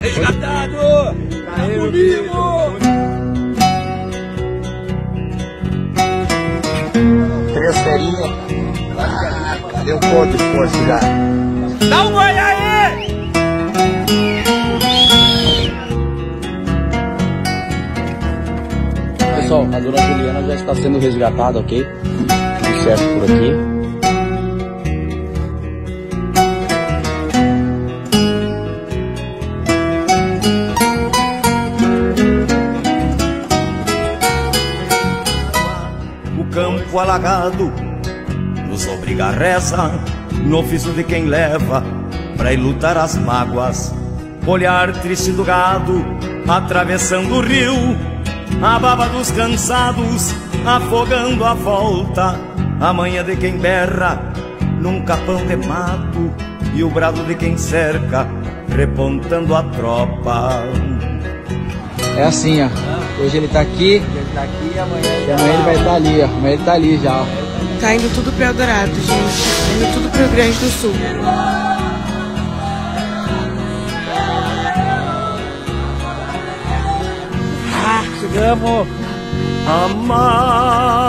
Resgatado! Tá vivo! 3 ferinhas. Deu ponto esforço já. Dá um oi aí! Pessoal, a dona Juliana já está sendo resgatada, ok? Tudo certo por aqui. Campo alagado nos obriga a reza no ofício de quem leva pra enlutar as mágoas. Olhar triste do gado atravessando o rio, a baba dos cansados afogando a volta, a manha de quem berra num capão de mato e o brado de quem cerca repontando a tropa. É assim, ó. Hoje ele tá aqui, e amanhã ele vai estar ali, ó. Amanhã ele tá ali já, ó. Tá indo tudo pro Eldorado, gente. Tá indo tudo pro Rio Grande do Sul. Chegamos! Amar